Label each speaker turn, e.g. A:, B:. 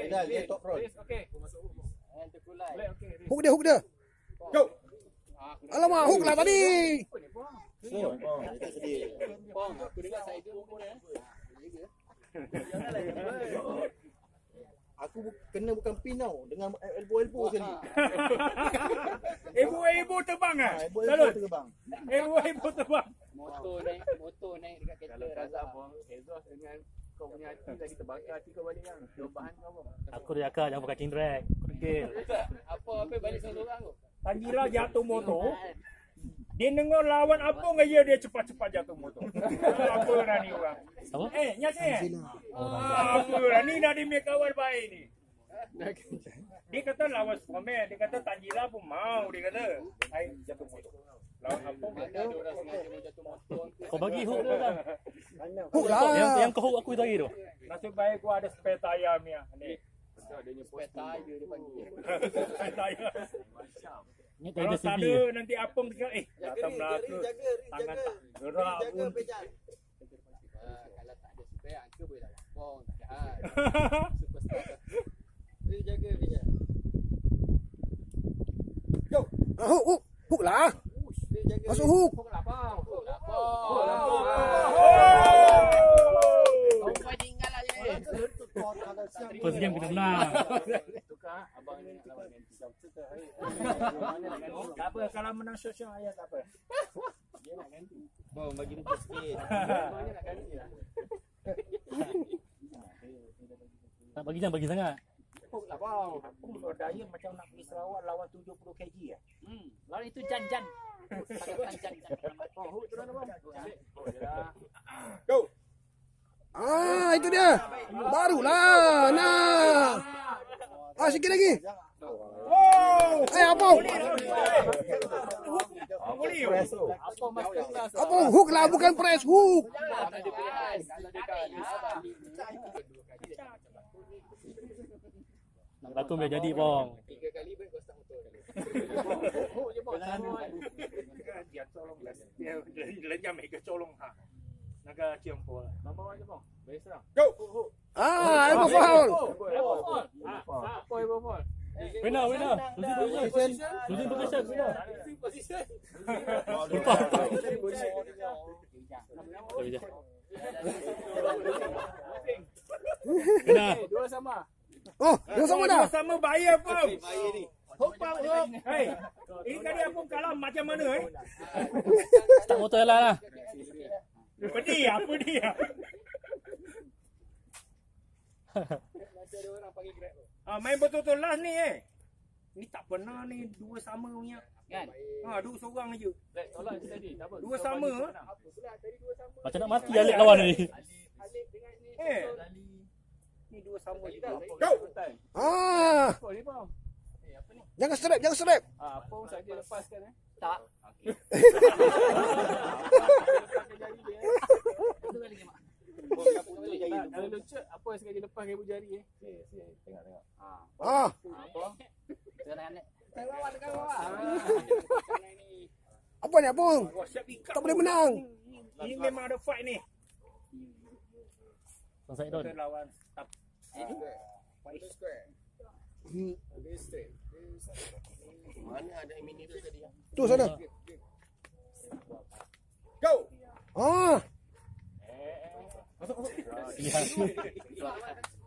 A: Dah, dia top roll.
B: Okey.
C: Hook dia.
A: Go.
C: Alamak, hook lah tadi.
A: Tak sedih.
B: Pong, aku dengar saya dia pun
A: Aku kena bukan pin tau. Dengan elbow sekali.
D: Elbow terbang ah.
A: Elbow terbang.
D: Elbow terbang.
B: motor naik dekat kereta
D: Kalau tak
B: Razak.
D: apa, exhaust dengan kau punya hati lagi terbakar hati kau balik kan. Jawapan kau apa?
E: Aku dah cakap jangan pakai king drag. Degil.
B: Apa balik seorang tu?
D: Tanjira jatuh motor. Dia dengar lawan Apung aja dia cepat-cepat jatuh motor. Apa Rani orang?
E: Apa?
D: Nyasih. Apa Rani dah dia punya kawan baik ni. Dia kata lawan Superman, dia kata Tanjira pun mau, dia kata. Hai jatuh motor. Lawan Apung
B: Ada orang sengaja mau jatuh motor.
E: Kau bagi hook dia dah.
C: Hook lah.
E: Yang kau hook aku tadi tu.
D: nasib baik gua ada spare tayar ni. Ni.
B: Spare tire dia panggil.
D: Spare tayar.
E: Ni
D: Kalau
E: tadi
D: tak
E: CB.
D: ada nanti Apung cakap datang belaka. Tangan tak gerak pun.
B: Kalau tak ada spare angka boleh lawan Pong. Jahat. Superstar.
C: Hook lah. Masuk hook.
B: Pong lah Pong. Kau tinggal aja ni.
E: First game kita menang.
D: Tukar abang ni lawan ganti. Tak apa kalau menang shot ayah tak apa. Dia nak ganti.
A: Bang, bagi muka sikit.
D: Abang nak ganti lah.
E: Tak bagi jangan bagi sangat.
D: Pok lah bang. Apung berdaya macam nak pergi Sarawak lawan 70 kg ah.
B: Lawan itu Jan. Jan.
D: Oh, hook turun abang.
A: Go.
C: Ah, itu dia. Barulah. Nah. Ah, sikit lagi.
D: Oh!
C: Apung.
D: Boleh.
B: Apa masterclass?
C: Apung, hook lah bukan press, hook.
B: Tak ada pilihan. Kalau dia kali
E: Batu boleh jadi bong.
B: 3 kali baik kau start motor.
D: Hook je bang. Dia tolong lah. Dia lejam mereka colong ha. Naga cium po lah. Bawa aja bang. Baik serang.
A: Go.
C: Ah, elbow foul.
D: Apa elbow foul?
E: Winner. Position position winner. Lupa. Winner.
D: Dua sama.
C: Oh, dua sama dah.
D: Dua sama bayar pun.
A: Bahaya ni.
D: Hook. Hei. Ini kali Apung kalah macam mana
E: Start motor lah.
D: Pedih apa dia?
B: Macam ada orang panggil Grab tu.
D: Main betul-betul last ni Ni tak pernah ni dua sama punya.
B: Kan?
D: Dua seorang je.
B: Tolak tadi. Tak apa.
D: Dua sama.
B: Apa pula tadi dua sama.
E: Macam nak mati Alik lawan ni.
B: Alik dengan ni.
D: Ni dua sama je.
A: Go.
C: Ah,
D: Apa ni bang?
B: Apa ni?
C: jangan strap.
D: Apa saja lepaskan
B: Tak. Satu kali ke mak?
D: Kalau lucuk apa sekali lepas ibu jari Tengok.
C: Ah,
B: Apa? Jangan nak. Dekat bawah.
C: apa ni Apung?
D: Wah, siap ikat.
C: Tak boleh menang.
D: Ini memang ada fight ni.
E: Selesai don.
D: Kita lawan tap.
A: Mana ada mini tu tadi?
C: Tu sana.
A: Go.
C: Ah,
E: Lihat.